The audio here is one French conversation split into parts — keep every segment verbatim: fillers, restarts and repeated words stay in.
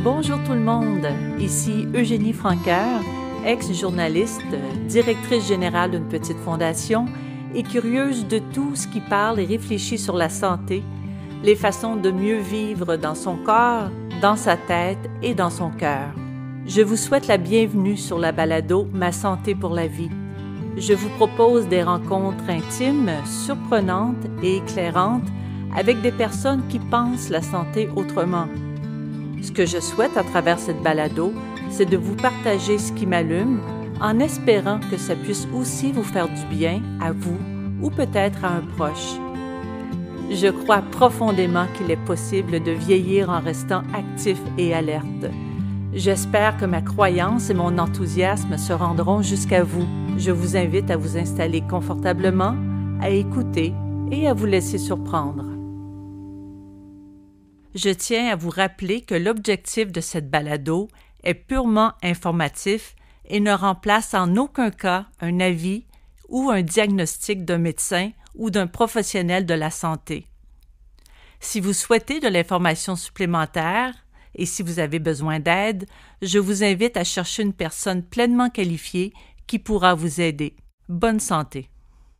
Bonjour tout le monde, ici Eugénie Franqueur, ex-journaliste, directrice générale d'une petite fondation et curieuse de tout ce qui parle et réfléchit sur la santé, les façons de mieux vivre dans son corps, dans sa tête et dans son cœur. Je vous souhaite la bienvenue sur la balado Ma santé pour la vie. Je vous propose des rencontres intimes, surprenantes et éclairantes avec des personnes qui pensent la santé autrement. Ce que je souhaite à travers cette balado, c'est de vous partager ce qui m'allume en espérant que ça puisse aussi vous faire du bien à vous ou peut-être à un proche. Je crois profondément qu'il est possible de vieillir en restant actif et alerte. J'espère que ma croyance et mon enthousiasme se rendront jusqu'à vous. Je vous invite à vous installer confortablement, à écouter et à vous laisser surprendre. Je tiens à vous rappeler que l'objectif de cette balado est purement informatif et ne remplace en aucun cas un avis ou un diagnostic d'un médecin ou d'un professionnel de la santé. Si vous souhaitez de l'information supplémentaire et si vous avez besoin d'aide, je vous invite à chercher une personne pleinement qualifiée qui pourra vous aider. Bonne santé!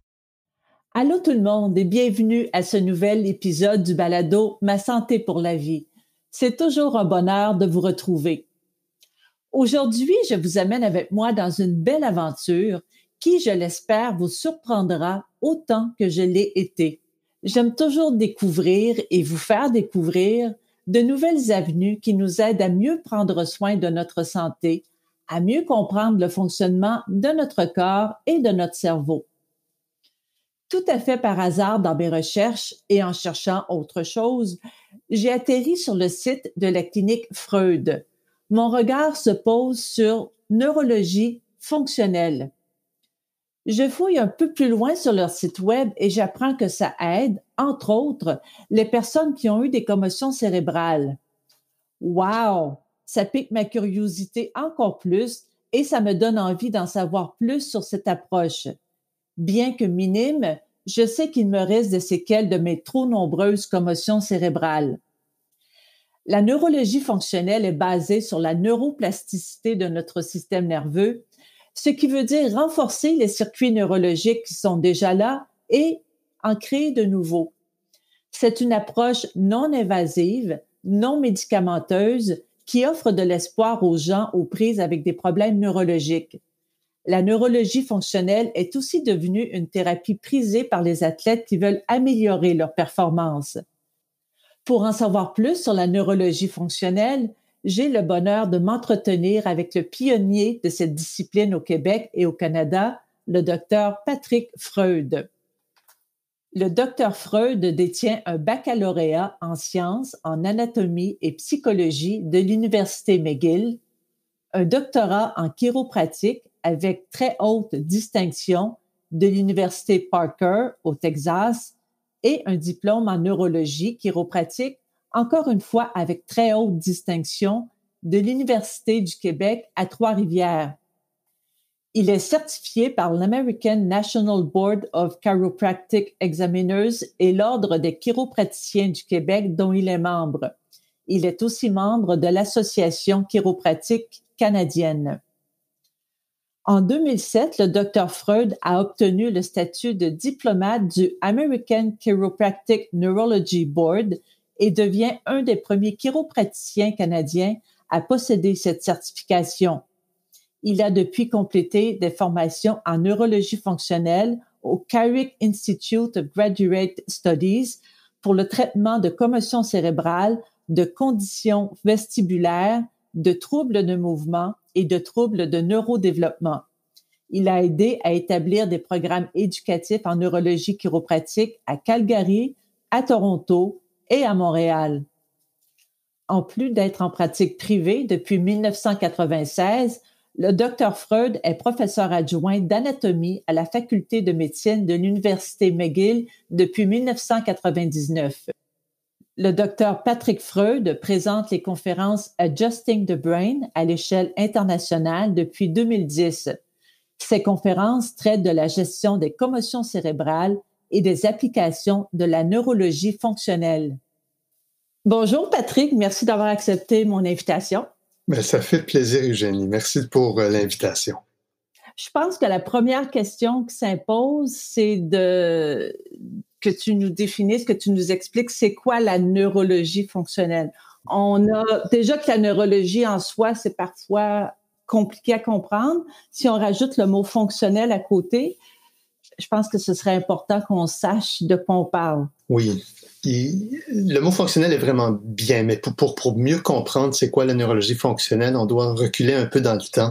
Allô tout le monde et bienvenue à ce nouvel épisode du balado Ma santé pour la vie. C'est toujours un bonheur de vous retrouver. Aujourd'hui, je vous amène avec moi dans une belle aventure qui, je l'espère, vous surprendra autant que je l'ai été. J'aime toujours découvrir et vous faire découvrir de nouvelles avenues qui nous aident à mieux prendre soin de notre santé, à mieux comprendre le fonctionnement de notre corps et de notre cerveau. Tout à fait par hasard dans mes recherches et en cherchant autre chose, j'ai atterri sur le site de la clinique Freud. Mon regard se pose sur neurologie fonctionnelle. Je fouille un peu plus loin sur leur site web et j'apprends que ça aide, entre autres, les personnes qui ont eu des commotions cérébrales. Wow! Ça pique ma curiosité encore plus et ça me donne envie d'en savoir plus sur cette approche. Bien que minime, je sais qu'il me reste des séquelles de mes trop nombreuses commotions cérébrales. La neurologie fonctionnelle est basée sur la neuroplasticité de notre système nerveux, ce qui veut dire renforcer les circuits neurologiques qui sont déjà là et en créer de nouveaux. C'est une approche non invasive, non médicamenteuse, qui offre de l'espoir aux gens aux prises avec des problèmes neurologiques. La neurologie fonctionnelle est aussi devenue une thérapie prisée par les athlètes qui veulent améliorer leur performance. Pour en savoir plus sur la neurologie fonctionnelle, j'ai le bonheur de m'entretenir avec le pionnier de cette discipline au Québec et au Canada, le docteur Patrick Freud. Le docteur Freud détient un baccalauréat en sciences, en anatomie et psychologie de l'Université McGill, un doctorat en chiropratique avec très haute distinction de l'Université Parker au Texas et un diplôme en neurologie chiropratique, encore une fois avec très haute distinction, de l'Université du Québec à Trois-Rivières. Il est certifié par l'American National Board of Chiropractic Examiners et l'Ordre des chiropraticiens du Québec dont il est membre. Il est aussi membre de l'Association chiropratique canadienne. En deux mille sept, le docteur Freud a obtenu le statut de diplomate du American Chiropractic Neurology Board et devient un des premiers chiropraticiens canadiens à posséder cette certification. Il a depuis complété des formations en neurologie fonctionnelle au Carrick Institute of Graduate Studies pour le traitement de commotions cérébrales, de conditions vestibulaires, de troubles de mouvement et de troubles de neurodéveloppement. Il a aidé à établir des programmes éducatifs en neurologie chiropratique à Calgary, à Toronto et à Montréal. En plus d'être en pratique privée depuis dix-neuf cent quatre-vingt-seize, le docteur Freud est professeur adjoint d'anatomie à la faculté de médecine de l'Université McGill depuis dix-neuf cent quatre-vingt-dix-neuf. Le docteur Patrick Freud présente les conférences Adjusting the Brain à l'échelle internationale depuis deux mille dix. Ces conférences traitent de la gestion des commotions cérébrales et des applications de la neurologie fonctionnelle. Bonjour Patrick, merci d'avoir accepté mon invitation. Bien, ça fait plaisir, Eugénie. Merci pour euh, l'invitation. Je pense que la première question qui s'impose, c'est de que tu nous définisses, que tu nous expliques c'est quoi la neurologie fonctionnelle. On a déjà que la neurologie en soi, c'est parfois compliqué à comprendre. Si on rajoute le mot fonctionnel à côté, je pense que ce serait important qu'on sache de quoi on parle. Oui. Il, le mot fonctionnel est vraiment bien, mais pour, pour, pour mieux comprendre c'est quoi la neurologie fonctionnelle, on doit reculer un peu dans le temps.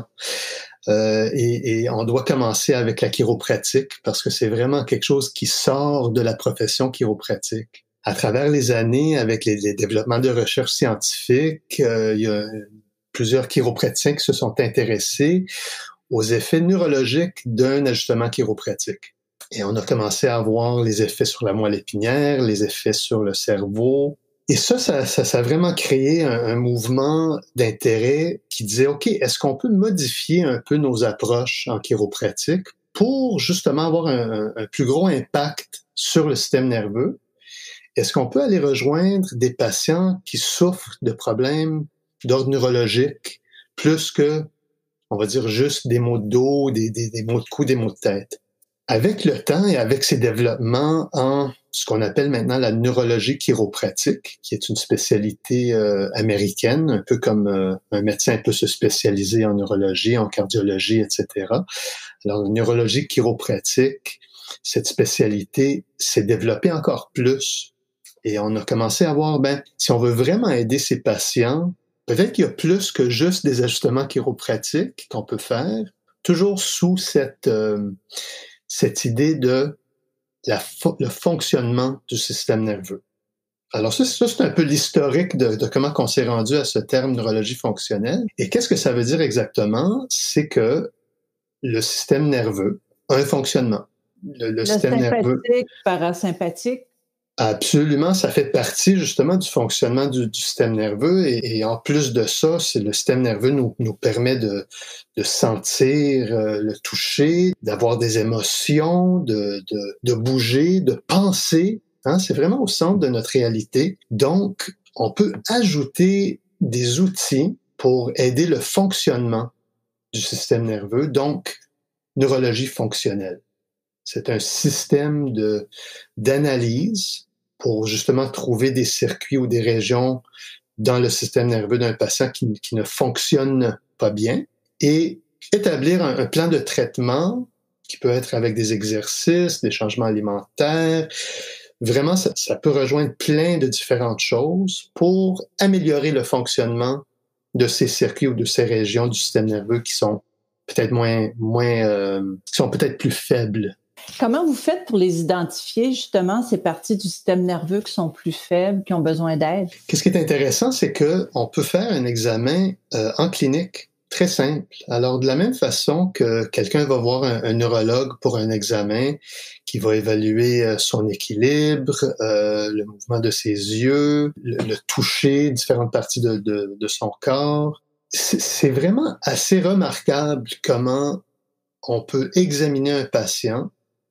Euh, et, et on doit commencer avec la chiropratique parce que c'est vraiment quelque chose qui sort de la profession chiropratique. À travers les années, avec les, les développements de recherche scientifique, euh, il y a plusieurs chiropraticiens qui se sont intéressés aux effets neurologiques d'un ajustement chiropratique. Et on a commencé à voir les effets sur la moelle épinière, les effets sur le cerveau. Et ça, ça, ça, ça a vraiment créé un, un mouvement d'intérêt qui disait, OK, est-ce qu'on peut modifier un peu nos approches en chiropratique pour justement avoir un, un plus gros impact sur le système nerveux? Est-ce qu'on peut aller rejoindre des patients qui souffrent de problèmes d'ordre neurologique plus que, on va dire, juste des maux de dos, des, des, des maux de cou, des maux de tête? Avec le temps et avec ces développements en ce qu'on appelle maintenant la neurologie chiropratique, qui est une spécialité euh, américaine, un peu comme euh, un médecin peut se spécialiser en neurologie, en cardiologie, et cetera. Alors, la neurologie chiropratique, cette spécialité s'est développée encore plus. Et on a commencé à voir, ben, si on veut vraiment aider ces patients, peut-être qu'il y a plus que juste des ajustements chiropratiques qu'on peut faire, toujours sous cette... Euh, cette idée de la fo- le fonctionnement du système nerveux. Alors ça, ça c'est un peu l'historique de, de comment on s'est rendu à ce terme neurologie fonctionnelle. Et qu'est-ce que ça veut dire exactement? C'est que le système nerveux a un fonctionnement. Le, le, Le système nerveux... parasympathique. Absolument, ça fait partie justement du fonctionnement du, du système nerveux et, et en plus de ça, c'est le système nerveux nous, nous permet de, de sentir euh, le toucher, d'avoir des émotions, de, de, de bouger, de penser. Hein, c'est vraiment au centre de notre réalité. Donc, on peut ajouter des outils pour aider le fonctionnement du système nerveux, donc neurologie fonctionnelle. C'est un système de, d'analyse pour justement trouver des circuits ou des régions dans le système nerveux d'un patient qui, qui ne fonctionne pas bien et établir un, un plan de traitement qui peut être avec des exercices, des changements alimentaires. Vraiment, ça, ça peut rejoindre plein de différentes choses pour améliorer le fonctionnement de ces circuits ou de ces régions du système nerveux qui sont peut-être moins, moins, euh, qui sont peut-être plus faibles. Comment vous faites pour les identifier, justement, ces parties du système nerveux qui sont plus faibles, qui ont besoin d'aide? Qu'est-ce qui est intéressant, c'est qu'on peut faire un examen euh, en clinique très simple. Alors, de la même façon que quelqu'un va voir un, un neurologue pour un examen qui va évaluer euh, son équilibre, euh, le mouvement de ses yeux, le, le toucher, différentes parties de, de, de son corps, c'est, c'est vraiment assez remarquable comment on peut examiner un patient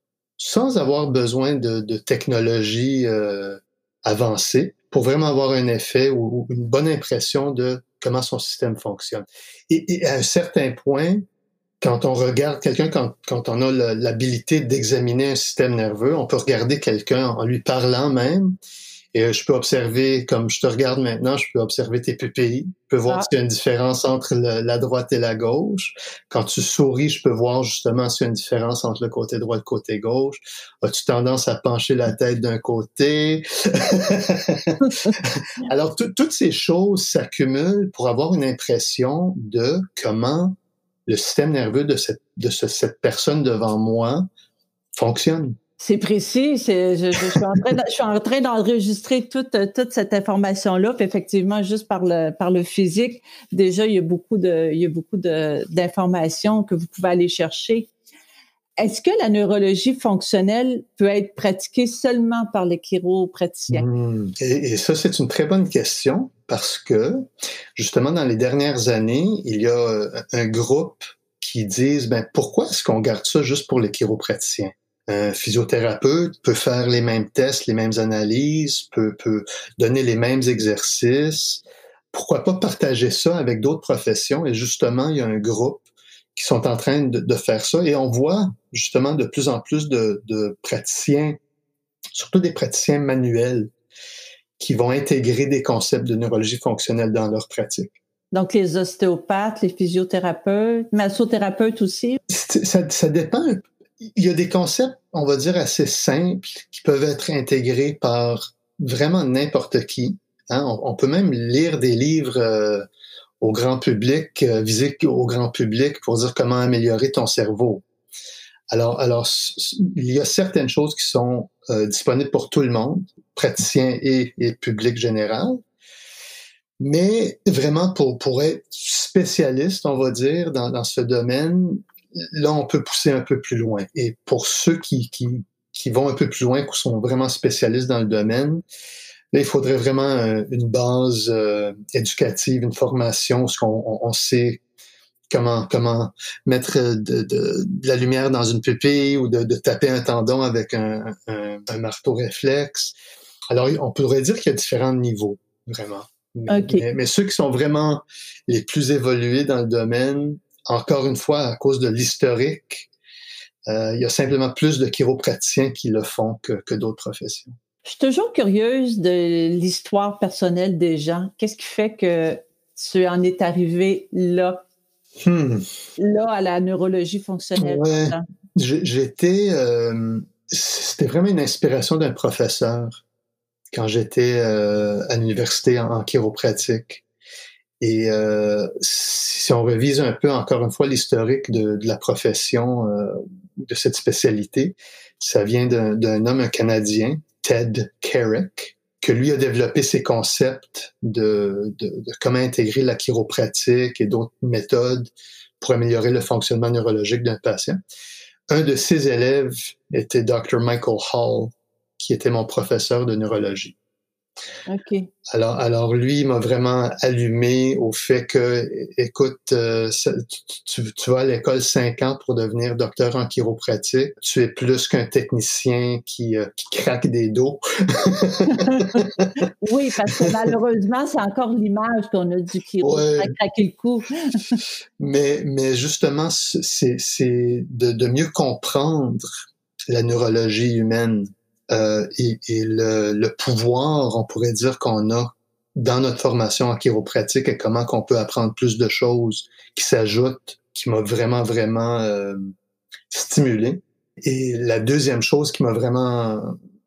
sans avoir besoin de, de technologie euh, avancée pour vraiment avoir un effet ou, ou une bonne impression de comment son système fonctionne. Et, et à un certain point, quand on regarde quelqu'un, quand, quand on a le, l'habilité d'examiner un système nerveux, on peut regarder quelqu'un en lui parlant même, et je peux observer, comme je te regarde maintenant, je peux observer tes pupilles, je peux voir ah. s'il y a une différence entre le, la droite et la gauche. Quand tu souris, je peux voir justement s'il y a une différence entre le côté droit et le côté gauche. As-tu tendance à pencher la tête d'un côté? Alors, t- toutes ces choses s'accumulent pour avoir une impression de comment le système nerveux de cette, de ce, cette personne devant moi fonctionne. C'est précis. C'est, je, je, je, suis en train de, je suis en train d'enregistrer toute, toute cette information-là. Puis effectivement, juste par le, par le physique, déjà, il y a beaucoup de, il y a beaucoup de, d'informations que vous pouvez aller chercher. Est-ce que la neurologie fonctionnelle peut être pratiquée seulement par les chiropraticiens? Mmh. Et, et ça, c'est une très bonne question parce que, justement, dans les dernières années, il y a un groupe qui disent, ben, pourquoi est-ce qu'on garde ça juste pour les chiropraticiens? Un physiothérapeute peut faire les mêmes tests, les mêmes analyses, peut, peut donner les mêmes exercices. Pourquoi pas partager ça avec d'autres professions? Et justement, il y a un groupe qui sont en train de, de faire ça. Et on voit justement de plus en plus de, de praticiens, surtout des praticiens manuels, qui vont intégrer des concepts de neurologie fonctionnelle dans leur pratique. Donc, les ostéopathes, les physiothérapeutes, massothérapeutes aussi? Ça, ça dépend. Il y a des concepts, on va dire, assez simples qui peuvent être intégrés par vraiment n'importe qui. Hein? On, on peut même lire des livres euh, au grand public, euh, visés au grand public pour dire comment améliorer ton cerveau. Alors, alors, il y a certaines choses qui sont euh, disponibles pour tout le monde, praticiens et, et public général. Mais vraiment, pour, pour être spécialiste, on va dire, dans, dans ce domaine, là, on peut pousser un peu plus loin. Et pour ceux qui, qui, qui vont un peu plus loin, qui sont vraiment spécialistes dans le domaine, là, il faudrait vraiment une base euh, éducative, une formation, parce qu'on on, on sait comment comment mettre de, de, de la lumière dans une pupille ou de, de taper un tendon avec un, un, un marteau réflexe. Alors, on pourrait dire qu'il y a différents niveaux, vraiment. Mais, okay. mais, mais ceux qui sont vraiment les plus évolués dans le domaine, encore une fois, à cause de l'historique, euh, il y a simplement plus de chiropraticiens qui le font que, que d'autres professions. Je suis toujours curieuse de l'histoire personnelle des gens. Qu'est-ce qui fait que tu en es arrivé là? Hmm. Là, à la neurologie fonctionnelle. Ouais. J'étais... Euh, c'était vraiment une inspiration d'un professeur quand j'étais euh, à l'université en, en chiropratique. Et euh, si on revise un peu, encore une fois, l'historique de, de la profession, euh, de cette spécialité, ça vient d'un, d'un homme, un Canadien, Ted Carrick, que lui a développé ses concepts de, de, de comment intégrer la chiropratique et d'autres méthodes pour améliorer le fonctionnement neurologique d'un patient. Un de ses élèves était docteur Michael Hall, qui était mon professeur de neurologie. OK. Alors, alors lui, il m'a vraiment allumé au fait que, écoute, euh, ça, tu, tu vas à l'école cinq ans pour devenir docteur en chiropratique. Tu es plus qu'un technicien qui, euh, qui craque des dos. Oui, parce que malheureusement, c'est encore l'image qu'on a du chiro, ouais. À craquer le cou. mais, mais justement, c'est, c'est de, de mieux comprendre la neurologie humaine. Euh, et, et le, le pouvoir, on pourrait dire, qu'on a dans notre formation en chiropratique et comment qu'on peut apprendre plus de choses qui s'ajoutent, qui m'a vraiment, vraiment euh, stimulé. Et la deuxième chose qui m'a vraiment,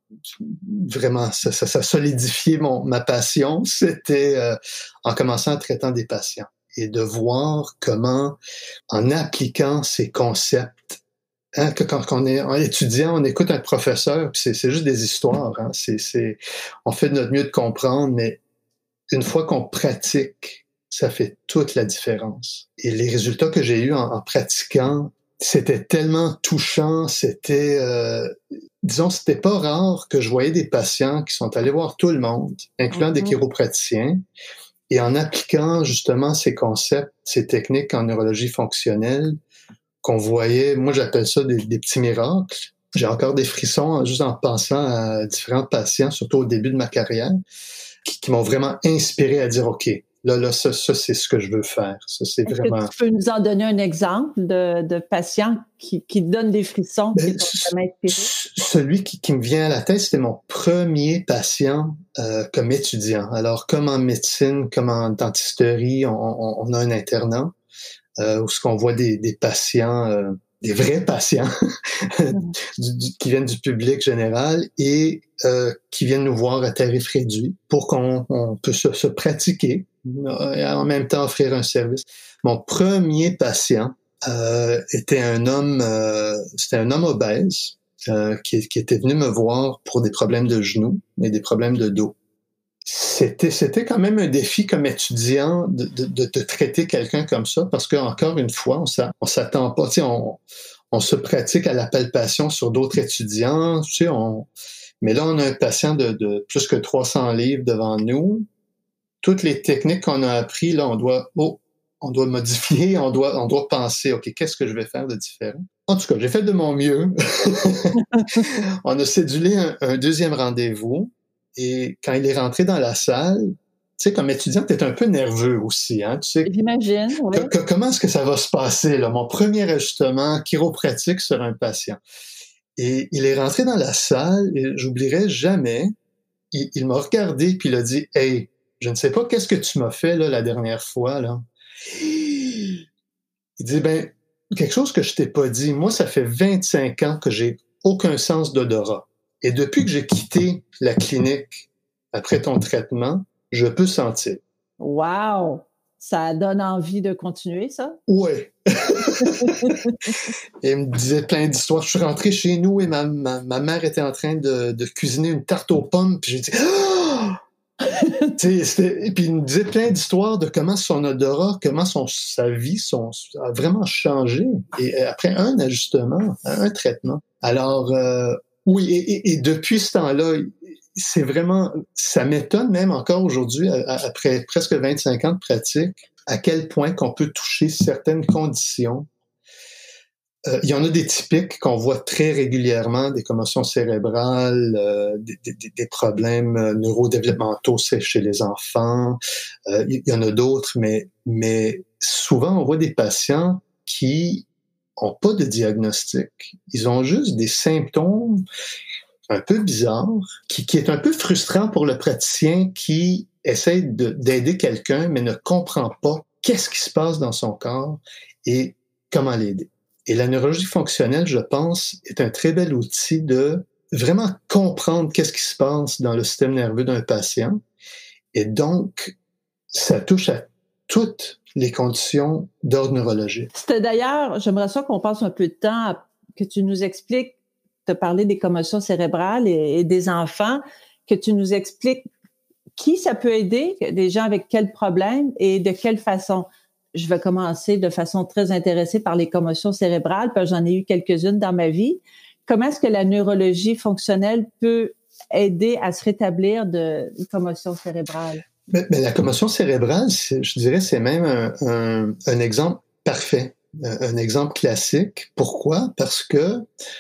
vraiment, ça, ça, ça solidifié mon, ma passion, c'était euh, en commençant en traitant des patients et de voir comment, en appliquant ces concepts, Hein, que quand, quand on est en étudiant, on écoute un professeur, puis c'est, c'est juste des histoires. Hein, c'est, c'est, on fait de notre mieux de comprendre, mais une fois qu'on pratique, ça fait toute la différence. Et les résultats que j'ai eus en, en pratiquant, c'était tellement touchant. C'était, euh, disons, c'était pas rare que je voyais des patients qui sont allés voir tout le monde, incluant mm-hmm. des chiropraticiens, et en appliquant justement ces concepts, ces techniques en neurologie fonctionnelle, qu'on voyait, moi j'appelle ça des, des petits miracles. J'ai encore des frissons juste en pensant à différents patients, surtout au début de ma carrière, qui, qui m'ont vraiment inspiré à dire, OK, là, là, ça, ça c'est ce que je veux faire. Ça, c'est Est-ce vraiment... que tu peux nous en donner un exemple de, de patients qui, qui donnent des frissons? Ben, qui sont vraiment inspirés? Celui qui, qui me vient à la tête, c'était mon premier patient euh, comme étudiant. Alors, comme en médecine, comme en dentisterie, on, on, on a un internat. Euh, où ce qu'on voit des, des patients, euh, des vrais patients du, du, qui viennent du public général et euh, qui viennent nous voir à tarif réduit pour qu'on on peut se, se pratiquer et en même temps offrir un service. Mon premier patient euh, était un homme, euh, c'était un homme obèse euh, qui, qui était venu me voir pour des problèmes de genoux et des problèmes de dos. C'était, c'était quand même un défi comme étudiant de, de, de, de traiter quelqu'un comme ça parce que encore une fois, on, on s'attend pas, tu sais, on, on se pratique à la palpation sur d'autres étudiants, tu sais, on, mais là, on a un patient de, de plus que trois cents livres devant nous. Toutes les techniques qu'on a apprises, là, on doit, oh, on doit modifier, on doit, on doit penser, OK, qu'est-ce que je vais faire de différent? En tout cas, j'ai fait de mon mieux. On a cédulé un, un deuxième rendez-vous et quand il est rentré dans la salle, tu sais, comme étudiant, tu es un peu nerveux aussi, hein? Tu sais, j'imagine, oui. Que, que, comment est-ce que ça va se passer, là? Mon premier ajustement chiropratique sur un patient. Et il est rentré dans la salle et j'oublierai jamais, il, il m'a regardé puis il a dit « Hey, je ne sais pas qu'est-ce que tu m'as fait là, la dernière fois. » là. Il dit « Ben, quelque chose que je t'ai pas dit. Moi, ça fait vingt-cinq ans que j'ai aucun sens d'odorat. Et depuis que j'ai quitté la clinique après ton traitement, je peux sentir. » Wow! Ça donne envie de continuer, ça? Oui. Et il me disait plein d'histoires. Je suis rentré chez nous et ma, ma, ma mère était en train de, de cuisiner une tarte aux pommes. Puis j'ai dit ah! Et puis il me disait plein d'histoires de comment son odorat, comment son, sa vie son, a vraiment changé. Et après un ajustement, un traitement. Alors, euh, oui, et, et, et depuis ce temps-là, c'est vraiment, ça m'étonne même encore aujourd'hui, après presque vingt-cinq ans de pratique, à quel point qu'on peut toucher certaines conditions. Euh, il y en a des typiques qu'on voit très régulièrement, des commotions cérébrales, euh, des, des, des problèmes neurodéveloppementaux chez les enfants. Euh, il y en a d'autres, mais, mais souvent on voit des patients qui ont pas de diagnostic. Ils ont juste des symptômes un peu bizarres, qui, qui est un peu frustrant pour le praticien qui essaie de, d'aider quelqu'un, mais ne comprend pas qu'est-ce qui se passe dans son corps et comment l'aider. Et la neurologie fonctionnelle, je pense, est un très bel outil de vraiment comprendre qu'est-ce qui se passe dans le système nerveux d'un patient. Et donc, ça touche à toutes les conditions d'ordre neurologique. C'était d'ailleurs, j'aimerais ça qu'on passe un peu de temps à, que tu nous expliques, tu as parlé des commotions cérébrales et, et des enfants, que tu nous expliques qui ça peut aider, des gens avec quels problèmes et de quelle façon. Je vais commencer de façon très intéressée par les commotions cérébrales, parce que j'en ai eu quelques-unes dans ma vie. Comment est-ce que la neurologie fonctionnelle peut aider à se rétablir d'une commotion cérébrale? Mais, mais la commotion cérébrale, c'est, je dirais, c'est même un, un, un exemple parfait, un, un exemple classique. Pourquoi? Parce que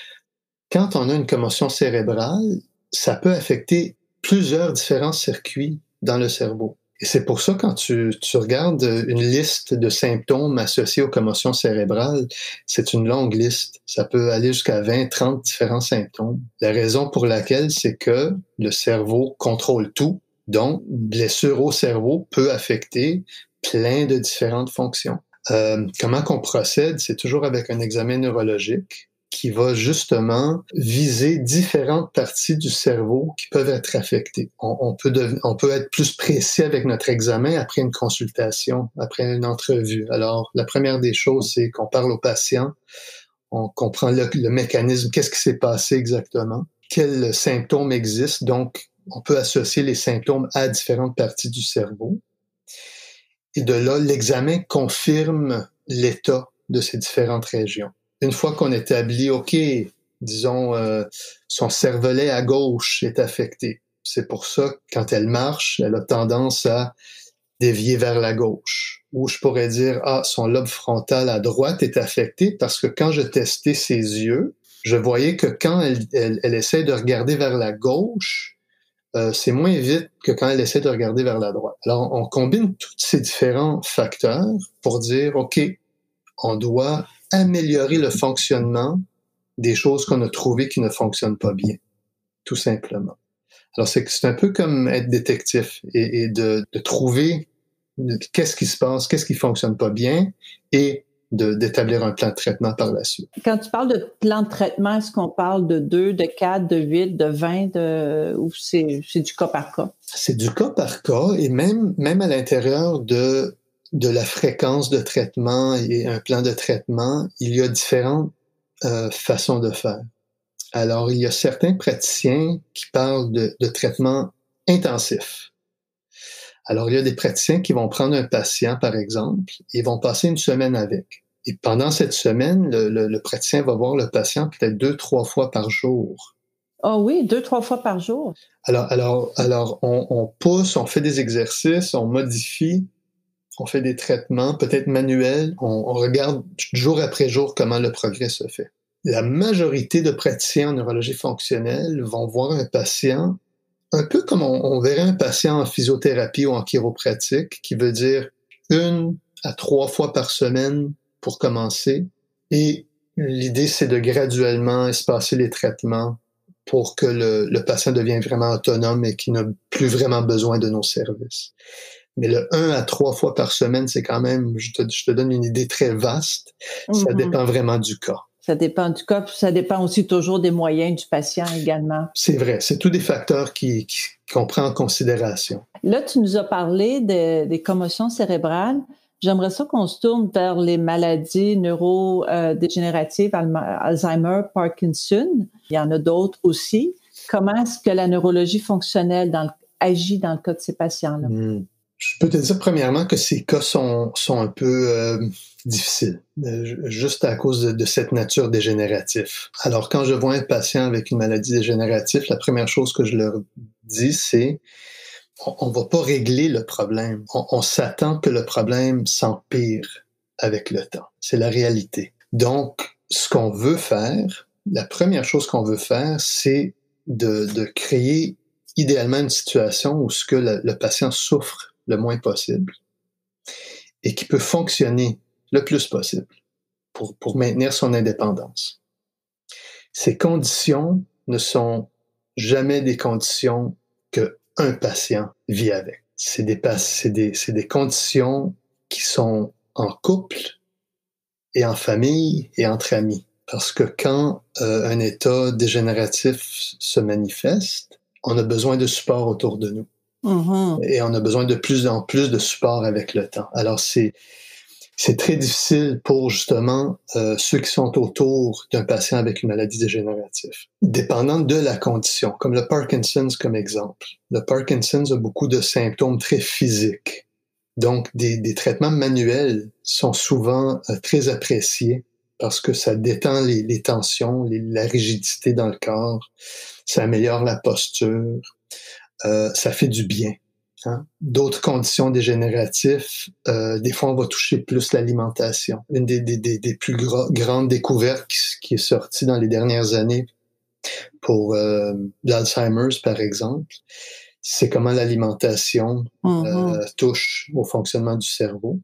quand on a une commotion cérébrale, ça peut affecter plusieurs différents circuits dans le cerveau. Et c'est pour ça, quand tu, tu regardes une liste de symptômes associés aux commotions cérébrales, c'est une longue liste. Ça peut aller jusqu'à vingt, trente différents symptômes. La raison pour laquelle, c'est que le cerveau contrôle tout. Donc, une blessure au cerveau peut affecter plein de différentes fonctions. Euh, comment qu'on procède? C'est toujours avec un examen neurologique qui va justement viser différentes parties du cerveau qui peuvent être affectées. On, on, peut deven- on peut être plus précis avec notre examen après une consultation, après une entrevue. Alors, la première des choses, c'est qu'on parle au patient, on comprend le, le mécanisme, qu'est-ce qui s'est passé exactement, quels symptômes existent. Donc, on peut associer les symptômes à différentes parties du cerveau. Et de là, l'examen confirme l'état de ces différentes régions. Une fois qu'on établit, OK, disons, euh, son cervelet à gauche est affecté. C'est pour ça que quand elle marche, elle a tendance à dévier vers la gauche. Ou je pourrais dire, ah, son lobe frontal à droite est affecté parce que quand je testais ses yeux, je voyais que quand elle, elle, elle essaie de regarder vers la gauche, euh, c'est moins vite que quand elle essaie de regarder vers la droite. Alors, on combine tous ces différents facteurs pour dire, OK, on doit améliorer le fonctionnement des choses qu'on a trouvées qui ne fonctionnent pas bien, tout simplement. Alors, c'est, c'est un peu comme être détective et, et de, de trouver qu'est-ce qui se passe, qu'est-ce qui fonctionne pas bien et de, d'établir un plan de traitement par la suite. Quand tu parles de plan de traitement, est-ce qu'on parle de deux, de quatre, de huit, de vingt, de, ou c'est, c'est du cas par cas? C'est du cas par cas et même, même à l'intérieur de de la fréquence de traitement et un plan de traitement, il y a différentes euh, façons de faire. Alors, il y a certains praticiens qui parlent de, de traitement intensif. Alors, il y a des praticiens qui vont prendre un patient, par exemple, et vont passer une semaine avec. Et pendant cette semaine, le, le, le praticien va voir le patient peut-être deux, trois fois par jour. Ah oh oui, deux, trois fois par jour. Alors, alors, alors on, on pousse, on fait des exercices, on modifie, on fait des traitements, peut-être manuels. On, on regarde jour après jour comment le progrès se fait. la majorité de praticiens en neurologie fonctionnelle vont voir un patient un peu comme on, on verrait un patient en physiothérapie ou en chiropratique, qui veut dire une à trois fois par semaine pour commencer. Et l'idée, c'est de graduellement espacer les traitements pour que le, le patient devienne vraiment autonome et qu'il n'a plus vraiment besoin de nos services. Mais le un à trois fois par semaine, c'est quand même, je te, je te donne une idée très vaste. Mm-hmm. Ça dépend vraiment du cas. Ça dépend du cas, puis ça dépend aussi toujours des moyens du patient également. C'est vrai, c'est tous des facteurs qui, qui, qu'on prend en considération. Là, tu nous as parlé de, des commotions cérébrales. J'aimerais ça qu'on se tourne vers les maladies neurodégénératives, Alzheimer, Parkinson. Il y en a d'autres aussi. Comment est-ce que la neurologie fonctionnelle dans le, agit dans le cas de ces patients-là? Mmh. Je peux te dire premièrement que ces cas sont, sont un peu euh, difficiles, euh, juste à cause de, de cette nature dégénérative. Alors, quand je vois un patient avec une maladie dégénérative, la première chose que je leur dis, c'est on ne va pas régler le problème. On, on s'attend que le problème s'empire avec le temps. C'est la réalité. Donc, ce qu'on veut faire, la première chose qu'on veut faire, c'est de, de créer idéalement une situation où ce que le, le patient souffre le moins possible et qui peut fonctionner le plus possible pour, pour maintenir son indépendance. Ces conditions ne sont jamais des conditions qu'un patient vit avec. C'est des, c'est des, c'est des conditions qui sont en couple et en famille et entre amis. Parce que quand euh, un état dégénératif se manifeste, on a besoin de support autour de nous. Mm-hmm. Et on a besoin de plus en plus de support avec le temps. Alors, c'est, c'est très difficile pour, justement, euh, ceux qui sont autour d'un patient avec une maladie dégénérative. Dépendant de la condition, comme le Parkinson's comme exemple. Le Parkinson's a beaucoup de symptômes très physiques. Donc, des, des traitements manuels sont souvent euh, très appréciés parce que ça détend les, les tensions, les, la rigidité dans le corps, ça améliore la posture. Euh, ça fait du bien. Hein? D'autres conditions dégénératives, euh, des fois, on va toucher plus l'alimentation. Une des, des, des, des plus gros, grandes découvertes qui, qui est sortie dans les dernières années pour euh, l'Alzheimer's, par exemple, c'est comment l'alimentation mm-hmm. euh, touche au fonctionnement du cerveau.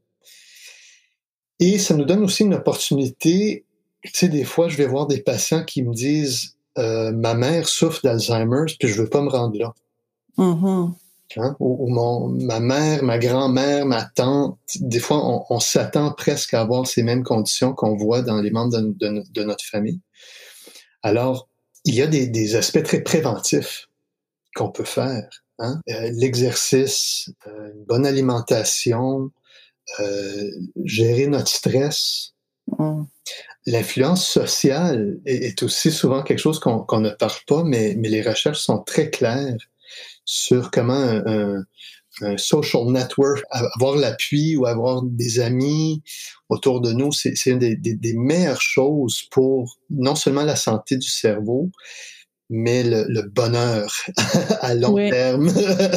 Et ça nous donne aussi une opportunité. Tu sais, des fois, je vais voir des patients qui me disent euh, « Ma mère souffre d'Alzheimer's, puis je veux pas me rendre là. » Mm-hmm. Hein? Ou, ou mon, ma mère, ma grand-mère, ma tante, des fois, on, on s'attend presque à avoir ces mêmes conditions qu'on voit dans les membres de, de, de notre famille. Alors, il y a des, des aspects très préventifs qu'on peut faire. Hein? Euh, l'exercice, euh, une bonne alimentation, euh, gérer notre stress. Mm. L'influence sociale est, est aussi souvent quelque chose qu'on, qu'on ne parle pas, mais, mais les recherches sont très claires sur comment un, un, un social network, avoir l'appui ou avoir des amis autour de nous, c'est, c'est une des, des, des meilleures choses pour non seulement la santé du cerveau, mais le, le bonheur à long oui. terme.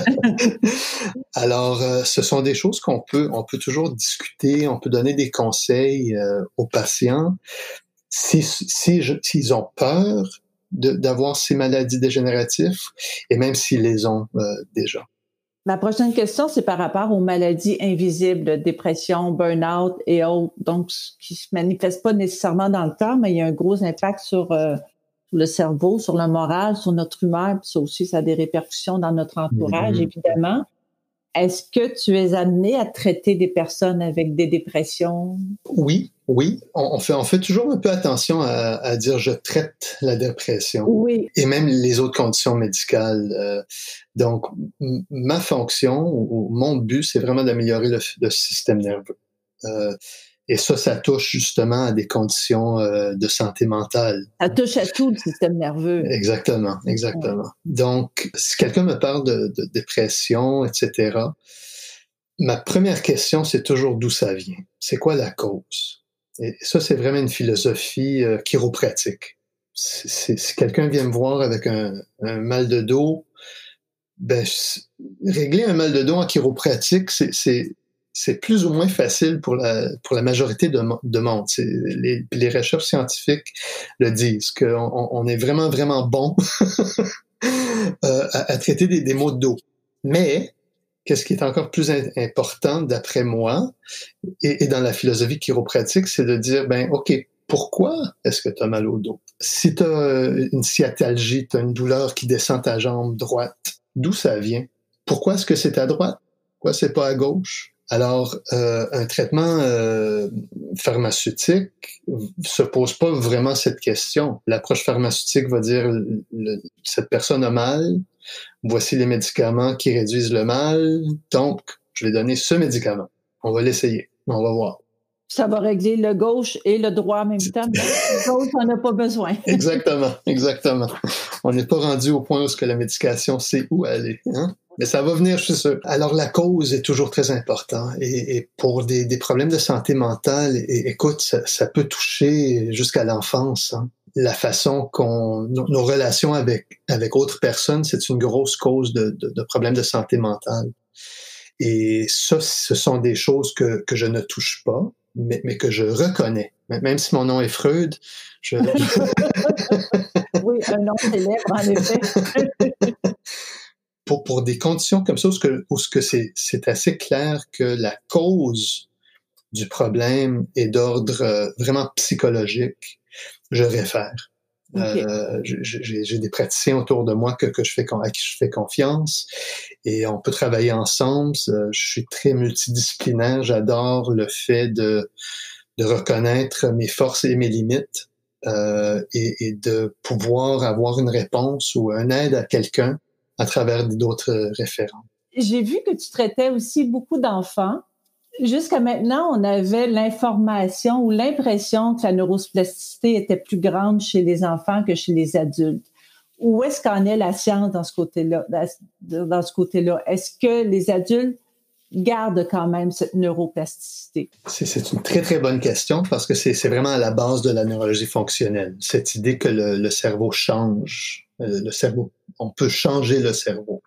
Alors, euh, ce sont des choses qu'on peut, on peut toujours discuter, on peut donner des conseils euh, aux patients. Si, si je, s'ils ont peur de, d'avoir ces maladies dégénératives, et même s'ils les ont euh, déjà. Ma prochaine question, c'est par rapport aux maladies invisibles, dépression, burn-out et autres, donc qui se manifestent pas nécessairement dans le temps, mais il y a un gros impact sur euh, le cerveau, sur le moral, sur notre humeur, puis ça aussi, ça a des répercussions dans notre entourage, mm-hmm. évidemment. Est-ce que tu es amené à traiter des personnes avec des dépressions? Oui, oui. On, on, fait, on fait toujours un peu attention à, à dire « je traite la dépression ». Oui. Et même les autres conditions médicales. Euh, donc, m- ma fonction, ou, ou mon but, c'est vraiment d'améliorer le, le système nerveux. Euh, Et ça, ça touche justement à des conditions euh, de santé mentale. Ça touche à tout le système nerveux. Exactement, exactement. Ouais. Donc, si quelqu'un me parle de, de dépression, et cetera, ma première question, c'est toujours d'où ça vient. C'est quoi la cause? Et ça, c'est vraiment une philosophie euh, chiropratique. C'est, c'est, si quelqu'un vient me voir avec un, un mal de dos, ben, régler un mal de dos en chiropratique, c'est... c'est c'est plus ou moins facile pour la, pour la majorité de, de monde. C'est, les, les recherches scientifiques le disent, qu'on on est vraiment, vraiment bon euh, à, à traiter des, des maux de dos. Mais, qu'est-ce qui est encore plus in- important, d'après moi, et, et dans la philosophie chiropratique, c'est de dire, ben, OK, pourquoi est-ce que tu as mal au dos? Si tu as une sciatalgie, tu as une douleur qui descend ta jambe droite, d'où ça vient? Pourquoi est-ce que c'est à droite? Pourquoi c'est pas à gauche? Alors, euh, un traitement euh, pharmaceutique se pose pas vraiment cette question. L'approche pharmaceutique va dire, le, cette personne a mal, voici les médicaments qui réduisent le mal, donc je vais donner ce médicament. On va l'essayer, on va voir. Ça va régler le gauche et le droit en même temps. Le gauche, on n'a pas besoin. Exactement, exactement. On n'est pas rendu au point où ce que la médication sait où aller, hein? Mais ça va venir, je suis sûr. Alors, la cause est toujours très importante. Et, et pour des, des problèmes de santé mentale, et, écoute, ça, ça peut toucher jusqu'à l'enfance, hein. La façon qu'on... Nos, nos relations avec, avec autres personnes, c'est une grosse cause de, de, de problèmes de santé mentale. Et ça, ce sont des choses que, que je ne touche pas, mais, mais que je reconnais. Même si mon nom est Freud, je... Oui, un nom célèbre, en effet. Pour, pour des conditions comme ça, où, ce que, où ce que c'est, c'est assez clair que la cause du problème est d'ordre euh, vraiment psychologique, je réfère. Okay. Euh, j'ai, j'ai des praticiens autour de moi que, que je fais, à qui je fais confiance et on peut travailler ensemble. Je suis très multidisciplinaire. J'adore le fait de, de reconnaître mes forces et mes limites euh, et, et de pouvoir avoir une réponse ou une aide à quelqu'un à travers d'autres référents. J'ai vu que tu traitais aussi beaucoup d'enfants. Jusqu'à maintenant, on avait l'information ou l'impression que la neuroplasticité était plus grande chez les enfants que chez les adultes. Où est-ce qu'en est la science dans ce côté-là? Dans ce côté-là, est-ce que les adultes gardent quand même cette neuroplasticité? C'est, c'est une très, très bonne question parce que c'est, c'est vraiment à la base de la neurologie fonctionnelle. Cette idée que le, le cerveau change. Le cerveau, on peut changer le cerveau.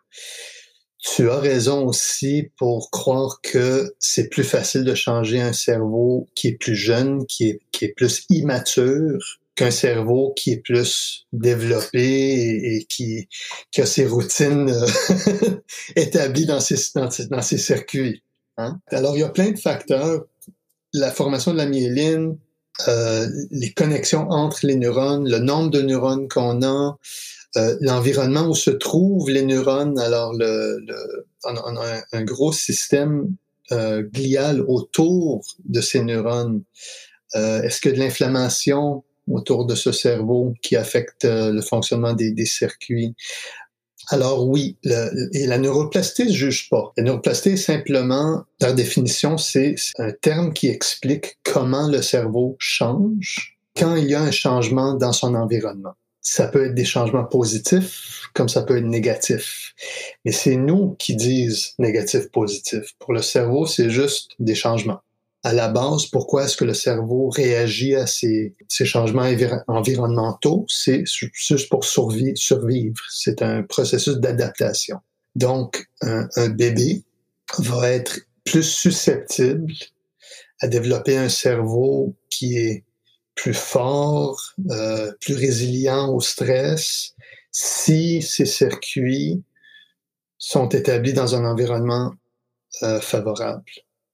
Tu as raison aussi pour croire que c'est plus facile de changer un cerveau qui est plus jeune, qui est, qui est plus immature, qu'un cerveau qui est plus développé et, et qui, qui a ses routines euh, établies dans ses, dans, dans ses circuits. Hein? Alors, il y a plein de facteurs. La formation de la myéline, euh, les connexions entre les neurones, le nombre de neurones qu'on a, Euh, l'environnement où se trouvent les neurones. Alors, le, le, on a, on a un, un gros système euh, glial autour de ces neurones. Euh, est-ce qu'il y a de l'inflammation autour de ce cerveau qui affecte euh, le fonctionnement des, des circuits? Alors oui, le, et la neuroplastie ne juge pas. La neuroplastie, simplement, par définition, c'est un terme qui explique comment le cerveau change quand il y a un changement dans son environnement. Ça peut être des changements positifs, comme ça peut être négatif. Mais c'est nous qui disent négatif, positif. Pour le cerveau, c'est juste des changements. À la base, pourquoi est-ce que le cerveau réagit à ces, ces changements envir- environnementaux? C'est juste pour survivre, survivre. C'est un processus d'adaptation. Donc, un, un bébé va être plus susceptible à développer un cerveau qui est plus fort, euh, plus résilient au stress, si ces circuits sont établis dans un environnement euh, favorable.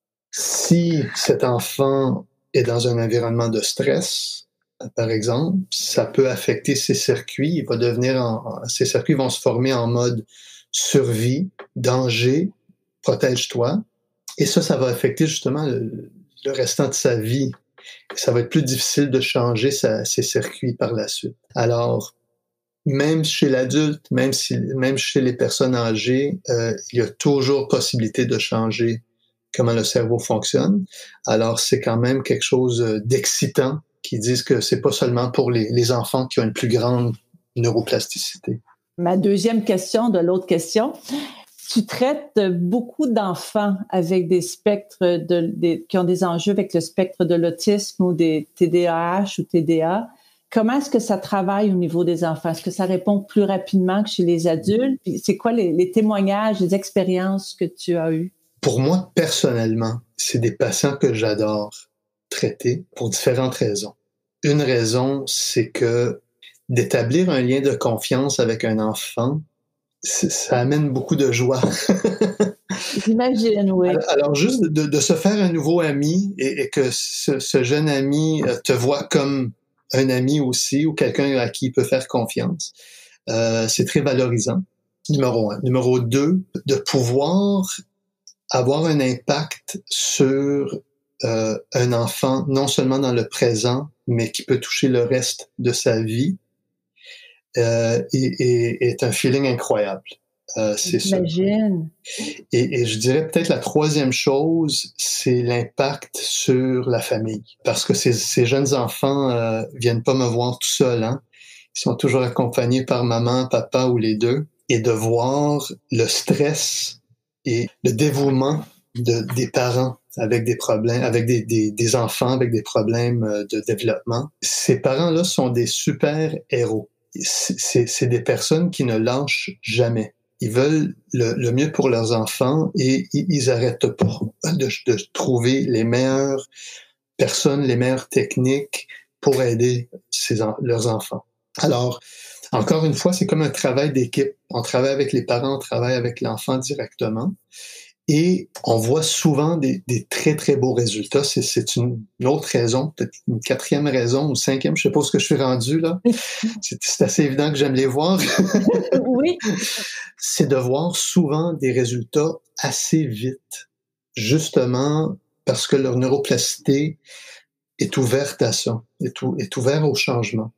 Si cet enfant est dans un environnement de stress, par exemple, ça peut affecter ses circuits. Il va devenir en, ces circuits vont se former en mode survie, danger, protège-toi. Et ça, ça va affecter justement le, le restant de sa vie. Ça va être plus difficile de changer sa, ses circuits par la suite. Alors, même chez l'adulte, même, si, même chez les personnes âgées, euh, il y a toujours possibilité de changer comment le cerveau fonctionne. Alors, c'est quand même quelque chose d'excitant qui disent que c'est pas seulement pour les, les enfants qui ont une plus grande neuroplasticité. Ma deuxième question de l'autre question. Tu traites beaucoup d'enfants avec des spectres de, de, qui ont des enjeux avec le spectre de l'autisme ou des T D A H ou T D A. Comment est-ce que ça travaille au niveau des enfants? Est-ce que ça répond plus rapidement que chez les adultes? Puis c'est quoi les, les témoignages, les expériences que tu as eues? Pour moi, personnellement, c'est des patients que j'adore traiter pour différentes raisons. Une raison, c'est que d'établir un lien de confiance avec un enfant, ça amène beaucoup de joie. J'imagine, oui. Alors, alors juste de, de se faire un nouveau ami et, et que ce, ce jeune ami te voit comme un ami aussi ou quelqu'un à qui il peut faire confiance, euh, c'est très valorisant. Numéro un. Numéro deux, de pouvoir avoir un impact sur euh, un enfant, non seulement dans le présent, mais qui peut toucher le reste de sa vie, euh, et, et, est un feeling incroyable. Euh, c'est J'imagine. ça. Et, et je dirais peut-être la troisième chose, c'est l'impact sur la famille. Parce que ces, ces jeunes enfants euh, viennent pas me voir tout seuls, hein. Ils sont toujours accompagnés par maman, papa ou les deux. Et de voir le stress et le dévouement de, des parents avec des problèmes, avec des, des, des enfants avec des problèmes de développement. Ces parents-là sont des super héros. C'est, c'est des personnes qui ne lâchent jamais. Ils veulent le, le mieux pour leurs enfants et ils, ils arrêtent pas de, de trouver les meilleures personnes, les meilleures techniques pour aider ces, leurs enfants. Alors, encore une fois, c'est comme un travail d'équipe. On travaille avec les parents, on travaille avec l'enfant directement. Et on voit souvent des, des très, très beaux résultats. C'est, c'est une, une autre raison, peut-être une quatrième raison ou cinquième, je sais pas où ce que je suis rendu là. C'est, c'est assez évident que j'aime les voir. Oui. C'est de voir souvent des résultats assez vite, justement parce que leur neuroplasticité est ouverte à ça, est, ou, est ouverte au changement.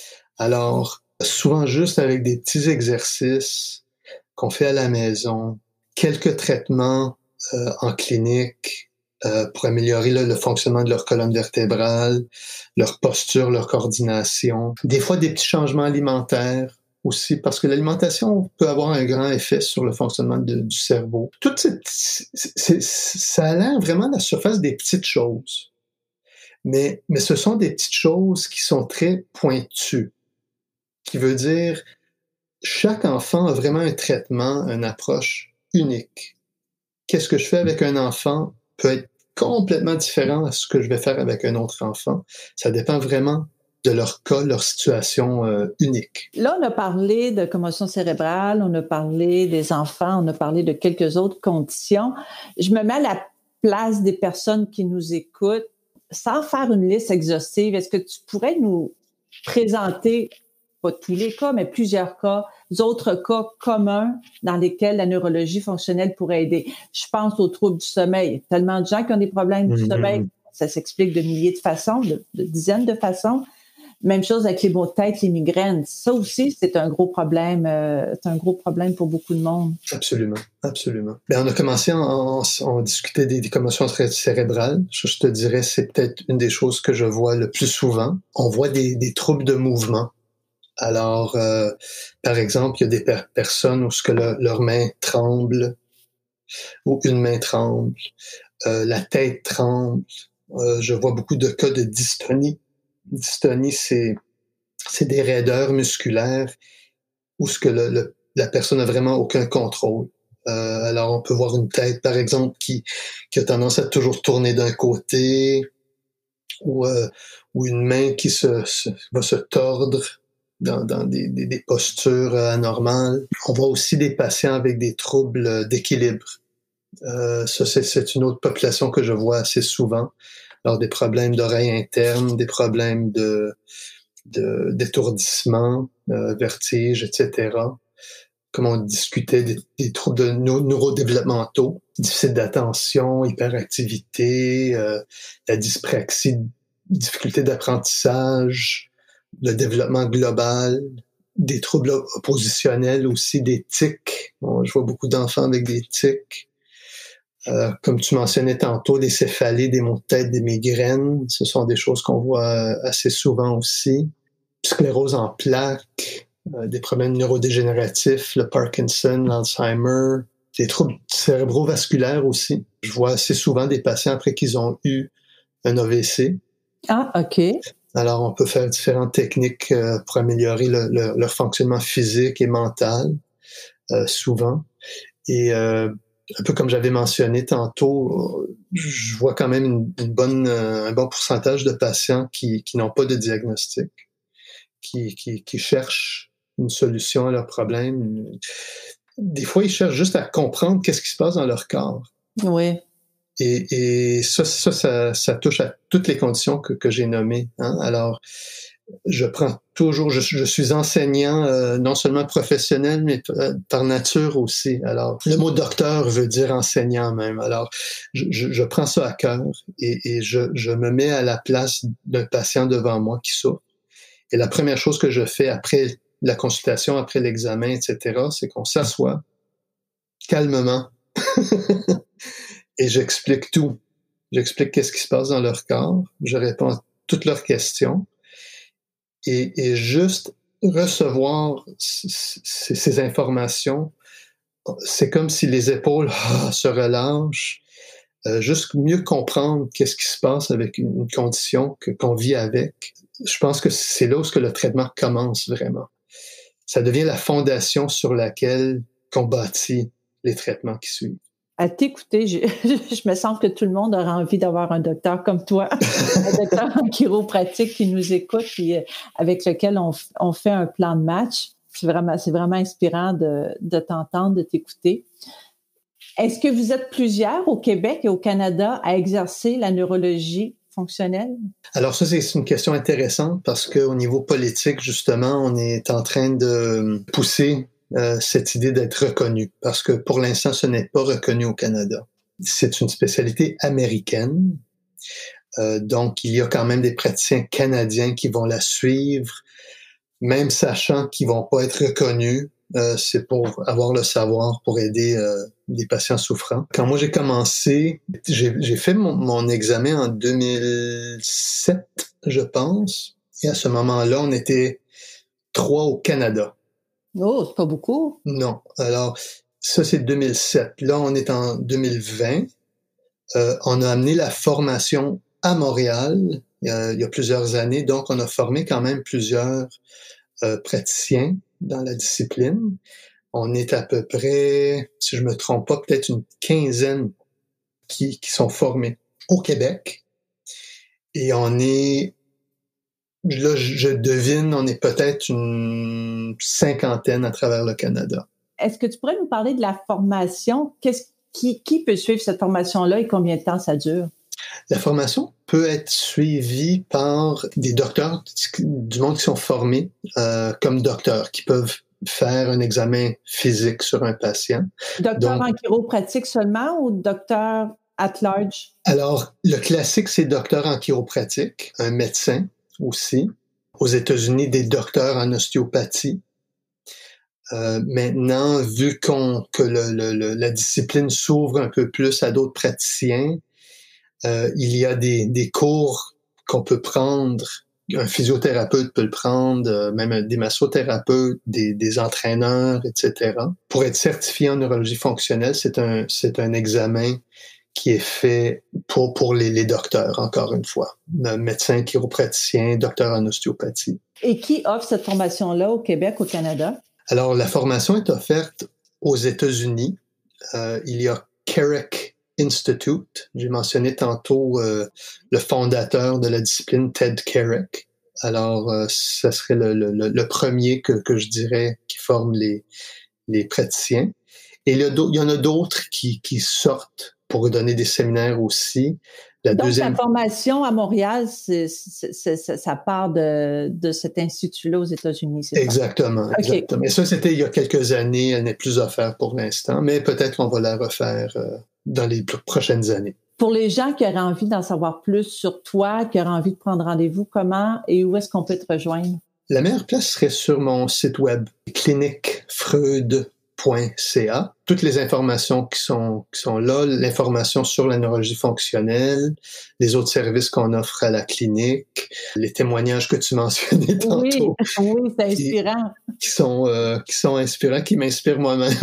Alors, souvent juste avec des petits exercices qu'on fait à la maison, quelques traitements euh, en clinique euh, pour améliorer là, le fonctionnement de leur colonne vertébrale, leur posture, leur coordination. Des fois, des petits changements alimentaires aussi, parce que l'alimentation peut avoir un grand effet sur le fonctionnement de, du cerveau. Tout cette, c'est, c'est, ça a l'air vraiment à la surface des petites choses. Mais, mais ce sont des petites choses qui sont très pointues, qui veut dire chaque enfant a vraiment un traitement, une approche unique. Qu'est-ce que je fais avec un enfant peut être complètement différent à ce que je vais faire avec un autre enfant. Ça dépend vraiment de leur cas, leur situation euh, unique. Là, on a parlé de commotion cérébrale, on a parlé des enfants, on a parlé de quelques autres conditions. Je me mets à la place des personnes qui nous écoutent. Sans faire une liste exhaustive, est-ce que tu pourrais nous présenter, pas tous les cas, mais plusieurs cas, d'autres cas communs dans lesquels la neurologie fonctionnelle pourrait aider? Je pense aux troubles du sommeil. Il y a tellement de gens qui ont des problèmes du mm-hmm. sommeil. Ça s'explique de milliers de façons, de, de dizaines de façons. Même chose avec les maux de tête, les migraines. Ça aussi, c'est un gros problème. Euh, c'est un gros problème pour beaucoup de monde. Absolument, absolument. Bien, on a commencé, en, on discutait des, des commotions cérébrales. Je, je te dirais, c'est peut-être une des choses que je vois le plus souvent. On voit des, des troubles de mouvement. Alors, euh, par exemple, il y a des per- personnes où ce que le, leur main tremble, ou une main tremble, euh, la tête tremble. Euh, je vois beaucoup de cas de dystonie. Dystonie, c'est, c'est des raideurs musculaires où ce que le, le, la personne n'a vraiment aucun contrôle. Euh, alors, on peut voir une tête, par exemple, qui, qui a tendance à toujours tourner d'un côté, ou, euh, ou une main qui se, se, va se tordre dans, dans des, des, des postures anormales. On voit aussi des patients avec des troubles d'équilibre. Euh, ça, c'est, c'est une autre population que je vois assez souvent. Alors, des problèmes d'oreille interne, des problèmes de, de d'étourdissement, euh, vertige, et cetera. Comme on discutait des, des troubles de neuro- neurodéveloppementaux, déficit d'attention, hyperactivité, euh, la dyspraxie, difficulté d'apprentissage, le développement global, des troubles oppositionnels aussi, des tics. Bon, je vois beaucoup d'enfants avec des tics. Euh, comme tu mentionnais tantôt, des céphalées, des maux de tête, des migraines, ce sont des choses qu'on voit assez souvent aussi. Sclérose en plaques, euh, des problèmes neurodégénératifs, le Parkinson, l'Alzheimer, des troubles cérébrovasculaires aussi. Je vois assez souvent des patients après qu'ils ont eu un A V C. Ah, OK. Alors, on peut faire différentes techniques euh, pour améliorer le, le, leur fonctionnement physique et mental, euh, souvent. Et euh, un peu comme j'avais mentionné tantôt, je vois quand même une, une bonne, un bon pourcentage de patients qui, qui n'ont pas de diagnostic, qui, qui, qui cherchent une solution à leur problème. Des fois, ils cherchent juste à comprendre qu'est-ce qui se passe dans leur corps. Oui. Et, et ça, ça, ça, ça touche à toutes les conditions que, que j'ai nommées. Hein? Alors, je prends toujours, je, je suis enseignant euh, non seulement professionnel, mais euh, par nature aussi. Alors, le mot docteur veut dire enseignant même. Alors, je, je, je prends ça à cœur et, et je, je me mets à la place d'un patient devant moi qui souffre. Et la première chose que je fais après la consultation, après l'examen, et cetera, c'est qu'on s'assoit calmement et j'explique tout. J'explique qu'est-ce qui se passe dans leur corps. Je réponds à toutes leurs questions. Et, et juste recevoir c- c- ces informations, c'est comme si les épaules ah, se relâchent, euh, juste mieux comprendre qu'est-ce qui se passe avec une, une condition que, qu'on vit avec. Je pense que c'est là où ce que le traitement commence vraiment. Ça devient la fondation sur laquelle qu'on bâtit les traitements qui suivent. À t'écouter, je, je me sens que tout le monde aura envie d'avoir un docteur comme toi, un docteur en chiropratique qui nous écoute et avec lequel on, on fait un plan de match. C'est vraiment, c'est vraiment inspirant de, de t'entendre, de t'écouter. Est-ce que vous êtes plusieurs au Québec et au Canada à exercer la neurologie fonctionnelle? Alors ça, c'est une question intéressante parce qu'au niveau politique, justement, on est en train de pousser Euh, cette idée d'être reconnu, parce que pour l'instant, ce n'est pas reconnu au Canada. C'est une spécialité américaine, euh, donc il y a quand même des praticiens canadiens qui vont la suivre, même sachant qu'ils vont pas être reconnus. Euh, c'est pour avoir le savoir, pour aider euh, des patients souffrants. Quand moi j'ai commencé, j'ai, j'ai fait mon, mon examen en deux mille sept, je pense, et à ce moment-là, on était trois au Canada. Oh, c'est pas beaucoup. Non. Alors, ça, c'est deux mille sept. Là, on est en deux mille vingt. Euh, on a amené la formation à Montréal il y a, il y a plusieurs années. Donc, on a formé quand même plusieurs euh, praticiens dans la discipline. On est à peu près, si je me trompe pas, peut-être une quinzaine qui, qui sont formés au Québec. Et on est... Là, je devine, on est peut-être une cinquantaine à travers le Canada. Est-ce que tu pourrais nous parler de la formation? Qu'est-ce, qui, qui peut suivre cette formation-là et combien de temps ça dure? La formation peut être suivie par des docteurs du monde qui sont formés euh, comme docteurs, qui peuvent faire un examen physique sur un patient. Docteur Donc, en chiropratique seulement ou docteur at large? Alors, le classique, c'est docteur en chiropratique, un médecin aussi. Aux États-Unis, des docteurs en ostéopathie. Euh, maintenant, vu qu'on que le, le, le, la discipline s'ouvre un peu plus à d'autres praticiens, euh, il y a des, des cours qu'on peut prendre. Un physiothérapeute peut le prendre, euh, même des massothérapeutes, des, des entraîneurs, et cetera. Pour être certifié en neurologie fonctionnelle, c'est un, c'est un examen qui est fait pour, pour les, les docteurs, encore une fois. Médecin, chiropraticien, docteur en ostéopathie. Et qui offre cette formation-là au Québec, au Canada? Alors, la formation est offerte aux États-Unis. Euh, il y a Carrick Institute. J'ai mentionné tantôt euh, le fondateur de la discipline, Ted Carrick. Alors, euh, ça serait le, le, le premier que, que je dirais qui forme les, les praticiens. Et il y, a il y en a d'autres qui, qui sortent pour donner des séminaires aussi. La Donc, deuxième... la formation à Montréal, c'est, c'est, c'est, ça part de, de cet institut-là aux États-Unis, c'est Exactement, ça? exactement. Okay. Et ça, c'était il y a quelques années. Elle n'est plus offerte pour l'instant, mais peut-être qu'on va la refaire euh, dans les prochaines années. Pour les gens qui auraient envie d'en savoir plus sur toi, qui auraient envie de prendre rendez-vous, comment et où est-ce qu'on peut te rejoindre? La meilleure place serait sur mon site web, clinique freud point c a. Toutes les informations qui sont, qui sont là, l'information sur la neurologie fonctionnelle, les autres services qu'on offre à la clinique, les témoignages que tu mentionnais tantôt. Oui, oui, c'est inspirant. Qui, qui, sont, euh, qui sont inspirants, qui m'inspirent moi-même.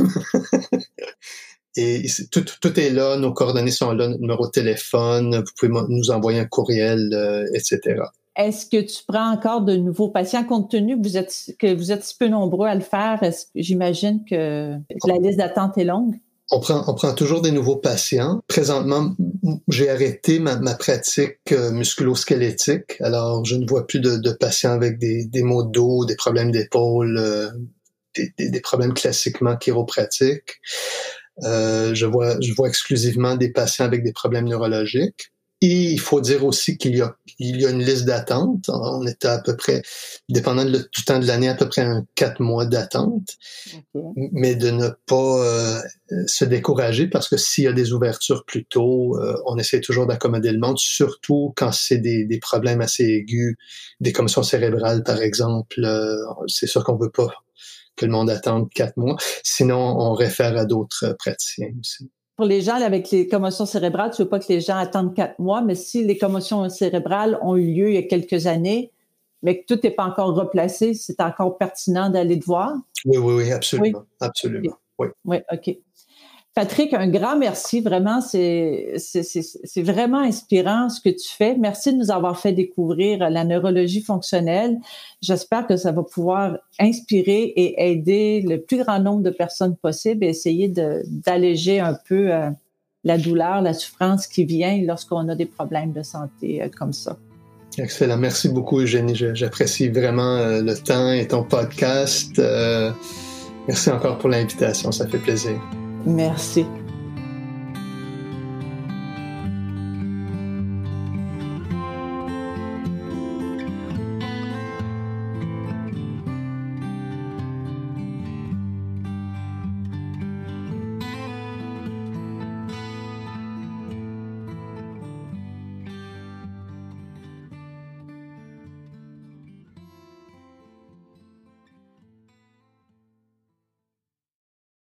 Et tout, tout est là, nos coordonnées sont là, notre numéro de téléphone, vous pouvez nous envoyer un courriel, euh, et cetera. Est-ce que tu prends encore de nouveaux patients compte tenu que vous êtes, que vous êtes si peu nombreux à le faire? Est-ce que j'imagine que la liste d'attente est longue? On prend, on prend toujours des nouveaux patients. Présentement, j'ai arrêté ma, ma pratique musculo-squelettique. Alors, je ne vois plus de, de patients avec des, des maux de dos, des problèmes d'épaule, euh, des, des, des problèmes classiquement chiropratiques. Euh, je vois, je vois exclusivement des patients avec des problèmes neurologiques. Et il faut dire aussi qu'il y a, il y a une liste d'attente. On est à peu près, dépendant de, du temps de l'année, à peu près un quatre mois d'attente. Okay. Mais de ne pas euh, se décourager parce que s'il y a des ouvertures plus tôt, euh, on essaie toujours d'accommoder le monde, surtout quand c'est des, des problèmes assez aigus, des commotions cérébrales par exemple. Euh, c'est sûr qu'on veut pas que le monde attende quatre mois. Sinon, on réfère à d'autres praticiens aussi. Pour les gens avec les commotions cérébrales, tu veux pas que les gens attendent quatre mois, mais si les commotions cérébrales ont eu lieu il y a quelques années, mais que tout n'est pas encore replacé, c'est encore pertinent d'aller te voir? Oui, oui, oui, absolument. Oui. Absolument. Okay. Oui. Oui, OK. Patrick, un grand merci. Vraiment, c'est, c'est, c'est, c'est vraiment inspirant ce que tu fais. Merci de nous avoir fait découvrir la neurologie fonctionnelle. J'espère que ça va pouvoir inspirer et aider le plus grand nombre de personnes possible et essayer de, d'alléger un peu euh, la douleur, la souffrance qui vient lorsqu'on a des problèmes de santé euh, comme ça. Excellent. Merci beaucoup, Eugénie. J'apprécie vraiment euh, le temps et ton podcast. Euh, merci encore pour l'invitation. Ça fait plaisir. Merci.